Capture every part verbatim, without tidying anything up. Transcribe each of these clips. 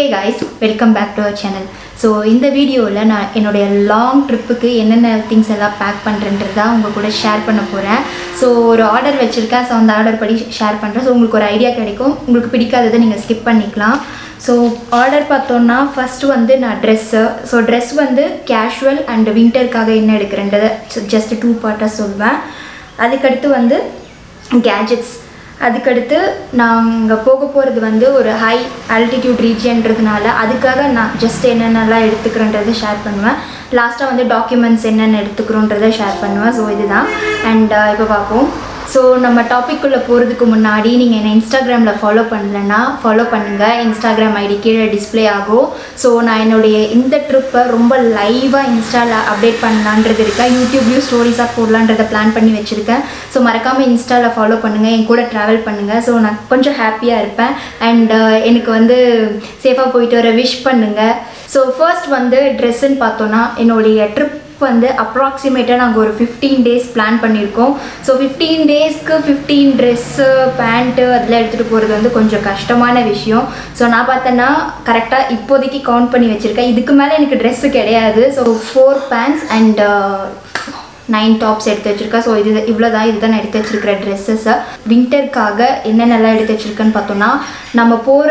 Hey guys, welcome back to our channel. So இந்த வீடியோல நான் என்னோட லாங் ட்ரிப்புக்கு என்னென்ன things எல்லாம் பேக் பண்றேன்றதை உங்க கூட ஷேர் பண்ண போறேன். சோ ஒரு ஆர்டர் வச்சிருக்கேன். சோ அந்த ஆர்டர் படி ஷேர் பண்றேன். சோ உங்களுக்கு ஒரு ஐடியா கிடைக்கும். உங்களுக்கு பிடிக்காததை நீங்க ஸ்கிப் பண்ணிக்கலாம். சோ ஆர்டர் பார்த்தோம்னா ஃபர்ஸ்ட் வந்து நான் Dress. சோ Dress வந்து casual and winterக்காக என்ன எடுக்கறேன்றதை just two பார்ட்டா சொல்வேன். அதுக்கு அடுத்து வந்து gadgets. அதுக்கடுத்து நாங்கள் போக போகிறது வந்து ஒரு ஹை ஆல்டிடியூட் ரீஜியன்றதுனால அதுக்காக நான் ஜஸ்ட் என்னென்னலாம் எடுத்துக்கிறேன்றதை ஷேர் பண்ணுவேன். லாஸ்ட்டாக வந்து டாக்குமெண்ட்ஸ் என்னென்ன எடுத்துக்கிறோன்றதை ஷேர் பண்ணுவேன். ஸோ இதுதான். அண்ட் இப்போ பார்ப்போம். ஸோ நம்ம டாபிக்குள்ளே போகிறதுக்கு முன்னாடி நீங்கள் என்னை இன்ஸ்டாகிராமில் ஃபாலோ பண்ணலைன்னா ஃபாலோ பண்ணுங்கள். இன்ஸ்டாகிராம் ஐடி கீழே டிஸ்பிளே ஆகும். ஸோ நான் என்னுடைய இந்த ட்ரிப்பை ரொம்ப லைவாக இன்ஸ்டாவில் அப்டேட் பண்ணலான்றது இருக்கேன். யூடியூப்லேயும் ஸ்டோரிஸாக போடலான்றதை பிளான் பண்ணி வச்சுருக்கேன். ஸோ மறக்காமல் இன்ஸ்டாவில் ஃபாலோ பண்ணுங்கள், என் கூட ட்ராவல் பண்ணுங்கள். ஸோ நான் கொஞ்சம் ஹாப்பியாக இருப்பேன். அண்ட் எனக்கு வந்து சேஃபாக போயிட்டு வர விஷ் பண்ணுங்கள். ஸோ ஃபர்ஸ்ட் வந்து ட்ரெஸ்ஸுன்னு பார்த்தோன்னா என்னுடைய ட்ரிப் வந்து அப்ராக்சிமேட்டாக நாங்கள் ஒரு ஃபிஃப்டீன் டேஸ் பிளான் பண்ணியிருக்கோம். ஸோ ஃபிஃப்டீன் டேஸ்க்கு ஃபிஃப்டீன் ட்ரெஸ்ஸு பேண்ட்டு அதெல்லாம் எடுத்துகிட்டு போகிறது வந்து கொஞ்சம் கஷ்டமான விஷயம். ஸோ நான் பார்த்தேன்னா கரெக்டாக இப்போதைக்கு கவுண்ட் பண்ணி வச்சுருக்கேன். இதுக்கு மேலே எனக்கு ட்ரெஸ்ஸு கிடையாது. So four pants and nine tops எடுத்து வச்சுருக்கேன். ஸோ இது இவ்வளோ தான். இதுதான் நான் எடுத்து வச்சுருக்கிற ட்ரெஸ்ஸஸை வின்டருக்காக என்னென்னலாம் எடுத்து வச்சுருக்கேன்னு பார்த்தோன்னா நம்ம போகிற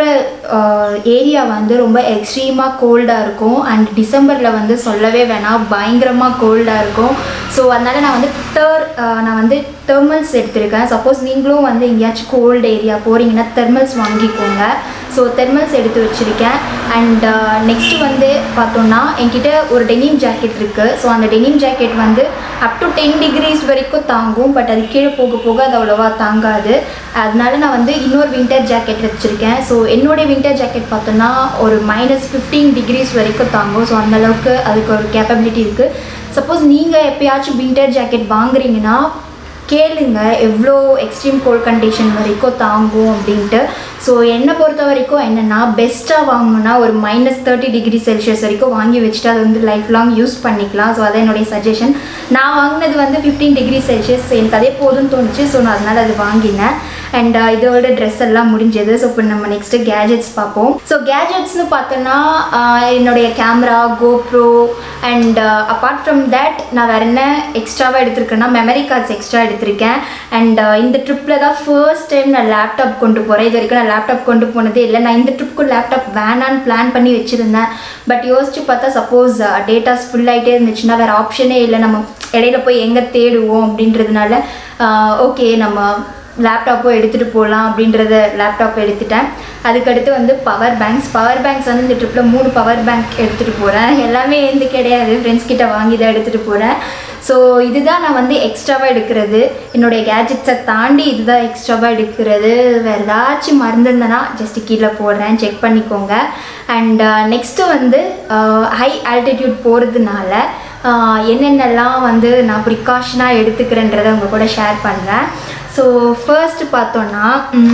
ஏரியா வந்து ரொம்ப எக்ஸ்ட்ரீமாக கோல்டாக இருக்கும். அண்ட் டிசம்பரில் வந்து சொல்லவே வேணாம், பயங்கரமாக கோல்டாக இருக்கும். ஸோ அதனால் நான் வந்து டர் நான் வந்து தெர்மல்ஸ் எடுத்திருக்கேன். சப்போஸ் நீங்களும் வந்து எங்கேயாச்சும் கோல்டு ஏரியா போகிறீங்கன்னா தெர்மல்ஸ் வாங்கிக்கோங்க. ஸோ தெர்மல்ஸ் எடுத்து வச்சுருக்கேன். அண்ட் நெக்ஸ்ட்டு வந்து பார்த்தோன்னா என்கிட்ட ஒரு டெனிம் ஜாக்கெட் இருக்குது. ஸோ அந்த டெனிம் ஜாக்கெட் வந்து அப் டு டென் டிகிரிஸ் வரைக்கும் தாங்கும். பட் அது கீழே போக போக அது அவ்வளோவா தாங்காது. அதனால நான் வந்து இன்னொரு வின்டர் ஜாக்கெட் வச்சுருக்கேன். ஸோ என்னுடைய வின்டர் ஜாக்கெட் பார்த்தோன்னா ஒரு மைனஸ் ஃபிஃப்டீன் டிகிரிஸ் வரைக்கும் தாங்கும். ஸோ அந்தளவுக்கு அதுக்கு ஒரு கேப்பபிலிட்டி இருக்குது. சப்போஸ் நீங்கள் எப்போயாச்சும் வின்டர் ஜாக்கெட் வாங்குறீங்கன்னா கேளுங்க எவ்வளோ எக்ஸ்ட்ரீம் கோல்ட் கண்டிஷன் வரைக்கும் தாங்கும் அப்படின்ட்டு. ஸோ என்னை பொறுத்த வரைக்கும் என்னென்னா பெஸ்ட்டாக வாங்கணுன்னா ஒரு மைனஸ் தேர்ட்டி டிகிரி செல்சியஸ் வரைக்கும் வாங்கி வச்சுட்டு அதை வந்து லைஃப் லாங் யூஸ் பண்ணிக்கலாம். ஸோ அதான் என்னுடைய சஜஷன். நான் வாங்கினது வந்து ஃபிஃப்டீன் டிகிரி செல்சியஸ். எனக்கு அதே போதும்னு தோணுச்சு. ஸோ நான் அதனால் அது வாங்கினேன். அண்ட் இதோட ட்ரெஸ் எல்லாம் முடிஞ்சது. ஸோ இப்போ நம்ம நெக்ஸ்ட்டு கேஜெட்ஸ் பார்ப்போம். ஸோ கேஜெட்ஸ்னு பார்த்தோன்னா என்னுடைய camera, GoPro and apart from that நான் வேறு என்ன எக்ஸ்ட்ராவாக எடுத்திருக்கேன்னா மெமரி கார்ட்ஸ் எக்ஸ்ட்ரா எடுத்திருக்கேன். அண்ட் இந்த ட்ரிப்பில் தான் ஃபர்ஸ்ட் டைம் நான் லேப்டாப் கொண்டு போகிறேன். இது வரைக்கும் நான் லேப்டாப் கொண்டு போனதே இல்லை. நான் இந்த ட்ரிப்புக்கு லேப்டாப் வேணான்னு பிளான் பண்ணி வச்சுருந்தேன். பட் யோசிச்சு பார்த்தா சப்போஸ் டேட்டாஸ் ஃபுல் ஆகிட்டே இருந்துச்சுன்னா வேறு ஆப்ஷனே இல்லை. நம்ம இடையில போய் எங்கே தேடுவோம் அப்படின்றதுனால ஓகே நம்ம லேப்டாப்பும் எடுத்துகிட்டு போகலாம் அப்படின்றத லேப்டாப் எடுத்துட்டேன். அதுக்கடுத்து வந்து பவர் பேங்க்ஸ். பவர் பேங்க்ஸ் வந்து இந்த ட்ரிப்பில் மூணு பவர் பேங்க் எடுத்துகிட்டு போகிறேன். எல்லாமே எந்த கிடையாது, ஃப்ரெண்ட்ஸ் கிட்ட வாங்கி தான் எடுத்துகிட்டு போகிறேன். ஸோ இதுதான் நான் வந்து எக்ஸ்ட்ராவாக எடுக்கிறது. என்னுடைய கேஜெட்ஸை தாண்டி இதுதான் எக்ஸ்ட்ராவாக எடுக்கிறது. வேறு ஏதாச்சும் மறந்துருந்தேன்னா ஜஸ்ட்டு கீழே போடுறேன், செக் பண்ணிக்கோங்க. அண்ட் நெக்ஸ்ட்டு வந்து ஹை ஆல்டிடியூட் போகிறதுனால என்னென்னலாம் வந்து நான் ப்ரிகாஷனாக எடுத்துக்கிறேன்றதை உங்கள் கூட ஷேர் பண்ணுறேன். ஸோ ஃபர்ஸ்ட் பார்த்தோன்னா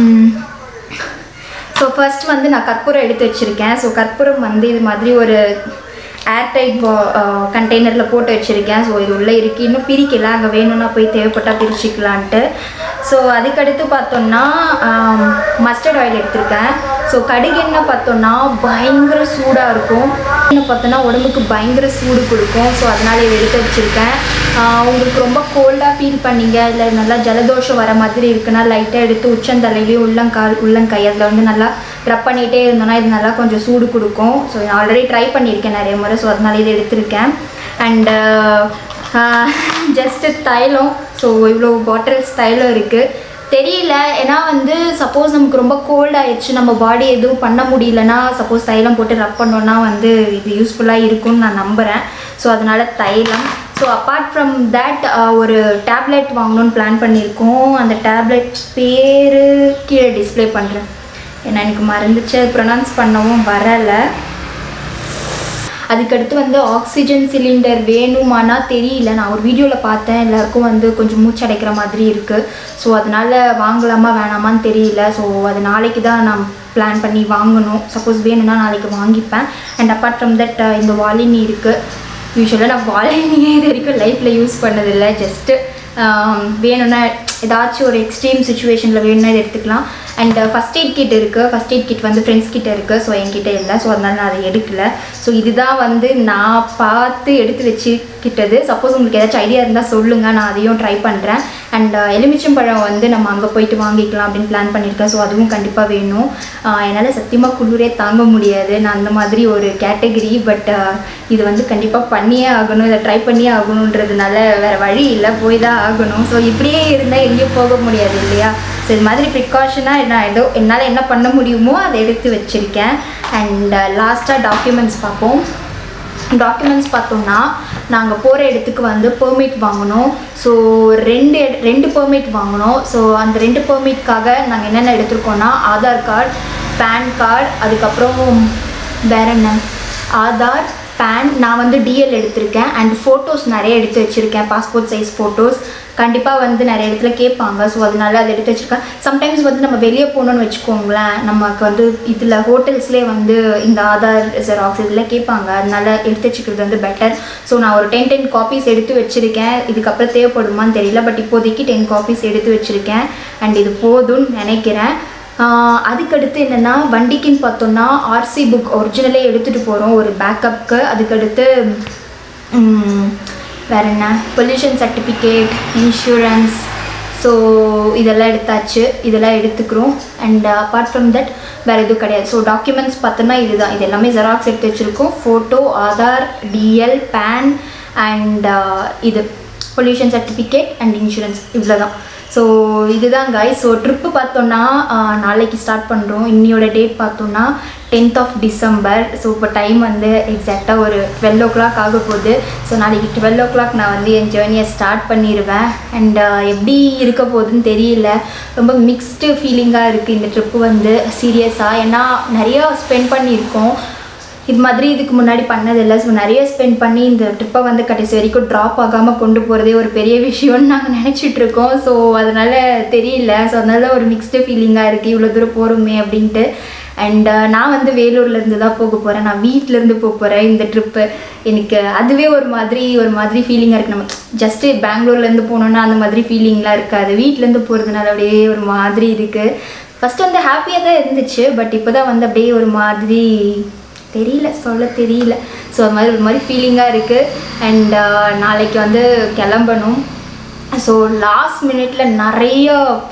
ஸோ ஃபர்ஸ்ட் வந்து நான் கற்பூரம் எடுத்து வச்சுருக்கேன். ஸோ கற்பூரம் வந்து இது மாதிரி ஒரு ஏர்டைட் கண்டெய்னரில் போட்டு வச்சுருக்கேன். ஸோ இது உள்ளே இருக்குது, இன்னும் பிரிக்கலாம், அங்கே வேணும்னா போய் தேவைப்பட்டால் பிரிச்சுக்கலான்ட்டு. ஸோ அதுக்கடுத்து பார்த்தோன்னா மஸ்டர்ட் ஆயில் எடுத்திருக்கேன். ஸோ கடுகெண்ணெய் பார்த்தோன்னா பயங்கர சூடாக இருக்கும். எண்ணெய் பார்த்தோன்னா உடம்புக்கு பயங்கர சூடு கொடுக்கும். ஸோ அதனால் இதை எடுத்து வச்சுருக்கேன். உங்களுக்கு ரொம்ப கோல்டாக ஃபீல் பண்ணிங்க இல்லை நல்லா ஜலதோஷம் வர மாதிரி இருக்குன்னா லைட்டாக எடுத்து உச்சந்தலையிலையும் உள்ளங்கால் உள்ளங்கை அதில் வந்து நல்லா ரப் பண்ணிகிட்டே இருந்தோன்னா இது நல்லா கொஞ்சம் சூடு கொடுக்கும். ஸோ நான் ஆல்ரெடி ட்ரை பண்ணியிருக்கேன் நிறைய முறை. ஸோ அதனால இதை எடுத்திருக்கேன். அண்டு ஜஸ்ட்டு தைலம். ஸோ இவ்வளோ பாட்டில்ஸ் தைலம் இருக்குது. தெரியல, ஏன்னா வந்து சப்போஸ் நமக்கு ரொம்ப கோல்ட் ஆயிடுச்சு, நம்ம பாடி எதுவும் பண்ண முடியலன்னா சப்போஸ் தைலம் போட்டு ரப் பண்ணோன்னா வந்து இது யூஸ்ஃபுல்லாக இருக்கும்னு நான் நம்புகிறேன். ஸோ அதனால் தைலம். ஸோ அப்பார்ட் ஃப்ரம் தேட் ஒரு டேப்லெட் வாங்கணுன்னு பிளான் பண்ணியிருக்கோம். அந்த டேப்லெட் பேர் கீழே டிஸ்பிளே பண்ணுறேன். ஏன்னா எனக்கு மறந்துச்சு, அது ப்ரொனவுன்ஸ் பண்ணவும் வரலை. அதுக்கடுத்து வந்து ஆக்சிஜன் சிலிண்டர் வேணுமானா தெரியல. நான் ஒரு வீடியோவில் பார்த்தேன், எல்லாருக்கும் வந்து கொஞ்சம் மூச்சடைக்கிற மாதிரி இருக்குது. ஸோ அதனால் வாங்கலாமா வேணாமான்னு தெரியல. ஸோ அது நாளைக்கு தான் நான் பிளான் பண்ணி வாங்கணும். சப்போஸ் வேணும்னா நாளைக்கு வாங்கிப்பேன். அண்ட் அப்பார்ட் ஃப்ரம் தட் இந்த வாலினி இருக்குது. யூஸ்வலாக நான் வாலினியே இது வரைக்கும் லைஃப்பில் யூஸ் பண்ணதில்லை. ஜஸ்ட்டு வேணும்னா ஏதாச்சும் ஒரு எக்ஸ்ட்ரீம் சுச்சுவேஷனில் வேணும்னா இதை எடுத்துக்கலாம். அண்ட் ஃபஸ்ட் எய்ட் கிட் இருக்குது. ஃபஸ்ட் எய்ட் கிட் வந்து ஃப்ரெண்ட்ஸ் கிட்ட இருக்குது. ஸோ என்கிட்ட இல்லை. ஸோ அதனால நான் அதை எடுக்கலை. ஸோ இதுதான் வந்து நான் பார்த்து எடுத்து வச்சுக்கிட்டது. சப்போஸ் உங்களுக்கு ஏதாச்சும் ஐடியா இருந்தால் சொல்லுங்கள், நான் அதையும் ட்ரை பண்ணுறேன். அண்ட் எலுமிச்சம்பழம் வந்து நம்ம அங்கே போயிட்டு வாங்கிக்கலாம் அப்படின்னு பிளான் பண்ணியிருக்கேன். ஸோ அதுவும் கண்டிப்பாக வேணும். என்னால் சத்தியமாக குளிரே தாங்க முடியாது. நான் அந்த மாதிரி ஒரு கேட்டகரி. பட் இது வந்து கண்டிப்பாக பண்ணியே ஆகணும், இதை ட்ரை பண்ணியே ஆகணுன்றதுனால வேறு வழி இல்லை, போய் தான் ஆகணும். ஸோ இப்படியே இருந்தால் எங்கேயும் போக முடியாது இல்லையா? ஸோ இது மாதிரி ப்ரிகாஷனாக நான் ஏதோ என்னால் என்ன பண்ண முடியுமோ அதை எடுத்து வச்சுருக்கேன். அண்ட் லாஸ்ட்டாக டாக்குமெண்ட்ஸ் பார்ப்போம். டாக்குமெண்ட்ஸ் பார்த்தோம்னா நாங்கள் போகிற இடத்துக்கு வந்து பெர்மிட் வாங்கணும். ஸோ ரெண்டு ரெண்டு பெர்மிட் வாங்கணும். ஸோ அந்த ரெண்டு பெர்மிட்காக நாங்கள் என்னென்ன எடுத்துருக்கோன்னா ஆதார் கார்டு, பேன் கார்டு, அதுக்கப்புறம் வேறு என்ன ஆதார், பேன், நான் வந்து டிஎல் எடுத்திருக்கேன். அண்ட் ஃபோட்டோஸ் நிறைய எடுத்து வச்சுருக்கேன், பாஸ்போர்ட் சைஸ் ஃபோட்டோஸ். கண்டிப்பாக வந்து நிறைய இடத்துல கேட்பாங்க. ஸோ அதனால அதை எடுத்து வச்சுருக்கேன். சம்டைம்ஸ் வந்து நம்ம வெளியே போகணுன்னு வச்சுக்கோங்களேன், நமக்கு வந்து இதில் ஹோட்டல்ஸ்லேயே வந்து இந்த ஆதார் ஜெராக்ஸ் இதில் கேட்பாங்க. அதனால எடுத்து வச்சுக்கிறது வந்து பெட்டர். ஸோ நான் ஒரு டென் டென் காப்பீஸ் எடுத்து வச்சுருக்கேன். இதுக்கப்புறம் தேவைப்படுமான்னு தெரியல, பட் இப்போதைக்கு டென் காப்பீஸ் எடுத்து வச்சுருக்கேன். அண்ட் இது போதும்னு நினைக்கிறேன். அதுக்கடுத்து என்னென்னா வண்டிக்குன்னு பார்த்தோன்னா ஆர்சி புக் ஒரிஜினலே எடுத்துகிட்டு போகிறோம் ஒரு பேக்கப்புக்கு. அதுக்கடுத்து வேறு என்ன பொல்யூஷன் சர்டிஃபிகேட், இன்சூரன்ஸ், ஸோ இதெல்லாம் எடுத்தாச்சு, இதெல்லாம் எடுத்துக்கிறோம். அண்ட் அப்பார்ட் ஃப்ரம் தட் வேறு எதுவும் கிடையாது. ஸோ டாக்குமெண்ட்ஸ் பார்த்தோன்னா இதுதான். இது எல்லாமே ஜெராக்ஸ் எடுத்து வச்சுருக்கோம். Photo, Aadhaar, DL, PAN and இது பொல்யூஷன் சர்டிஃபிகேட் அண்ட் இன்சூரன்ஸ், இவ்வளோ தான். ஸோ இதுதான் காய்ஸ். ஸோ ட்ரிப்பு பார்த்தோன்னா நாளைக்கு ஸ்டார்ட் பண்ணுறோம். இன்னியோட டேட் பார்த்தோன்னா டென்த் ஆஃப் டிசம்பர். ஸோ இப்போ டைம் வந்து எக்ஸாக்டாக ஒரு டுவெல் ஓ கிளாக் ஆக போகுது. ஸோ நாளைக்கு டுவெல் ஓ கிளாக் நான் வந்து என் ஜேர்னியை ஸ்டார்ட் பண்ணிடுவேன். அண்ட் எப்படி இருக்க போகுதுன்னு தெரியல, ரொம்ப மிக்ஸ்டு ஃபீலிங்காக இருக்குது இந்த ட்ரிப்பு வந்து சீரியஸாக. ஏன்னா நிறையா ஸ்பெண்ட் பண்ணியிருக்கோம், இது மாதிரி இதுக்கு முன்னாடி பண்ணதில்லை. ஸோ நிறைய ஸ்பெண்ட் பண்ணி இந்த ட்ரிப்பை வந்து கடைசி வரைக்கும் ட்ராப் ஆகாமல் கொண்டு போகிறதே ஒரு பெரிய விஷயம்னு நாங்கள் நினச்சிட்ருக்கோம். ஸோ அதனால் தெரியல. ஸோ அதனால ஒரு மிக்ஸ்டு ஃபீலிங்காக இருக்குது, இவ்வளோ தூரம் போகிறோமே அப்படின்ட்டு. அண்ட் நான் வந்து வேலூர்லேருந்து தான் போக போகிறேன். நான் வீட்டிலேருந்து போக போகிறேன் இந்த ட்ரிப்பு. எனக்கு அதுவே ஒரு மாதிரி ஒரு மாதிரி ஃபீலிங்காக இருக்குது. நம்ம ஜஸ்ட்டு பெங்களூர்லேருந்து போனோன்னா அந்த மாதிரி ஃபீலிங்லாம் இருக்காது. வீட்டிலேருந்து போகிறதுனால அப்படியே ஒரு மாதிரி இருக்குது. ஃபஸ்ட்டு வந்து ஹாப்பியாக தான் இருந்துச்சு, பட் இப்போ தான் வந்து அப்படியே ஒரு மாதிரி தெரியல, சொல்ல தெரியல. ஸோ அது மாதிரி ஒரு மாதிரி ஃபீலிங்காக இருக்குது. அண்ட் நாளைக்கு வந்து கிளம்பணும். ஸோ லாஸ்ட் மினிட்ல நிறைய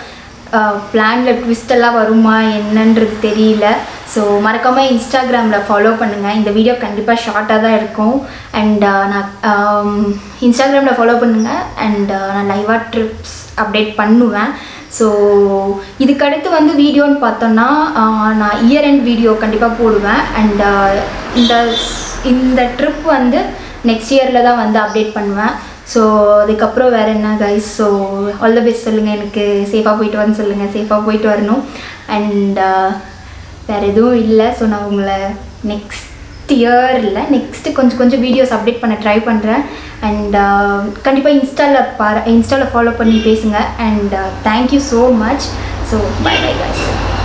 பிளானில் ட்விஸ்டெல்லாம் வருமா என்னன்றது தெரியல. ஸோ மறக்காமல் இன்ஸ்டாகிராமில் ஃபாலோ பண்ணுங்கள். இந்த வீடியோ கண்டிப்பாக ஷார்ட்டாக தான் இருக்கும். அண்ட் நான் இன்ஸ்டாகிராமில் ஃபாலோ பண்ணுங்கள். அண்ட் நான் லைவாக ட்ரிப்ஸ் அப்டேட் பண்ணுவேன். ஸோ இதுக்கடுத்து வந்து வீடியோன்னு பார்த்தோன்னா நான் இயர் எண்ட் வீடியோ கண்டிப்பாக போடுவேன். அண்ட் இந்த இந்த ட்ரிப் வந்து நெக்ஸ்ட் இயரில் தான் வந்து அப்டேட் பண்ணுவேன். ஸோ அதுக்கப்புறம் வேறு என்ன guys. So all the best சொல்லுங்கள், எனக்கு சேஃபாக போயிட்டு வரணும்னு சொல்லுங்கள், சேஃபாக போயிட்டு வரணும். அண்ட் வேறு எதுவும் இல்லை. ஸோ நான் உங்களை நெக்ஸ்ட் இயர் இல்லை நெக்ஸ்ட்டு கொஞ்சம் கொஞ்சம் வீடியோஸ் அப்டேட் பண்ண ட்ரை பண்ணுறேன். அண்ட் கண்டிப்பாக இன்ஸ்டாவில் பாரு இன்ஸ்டாவில் ஃபாலோ பண்ணி பேசுங்க. And thank you so much. So bye bye guys.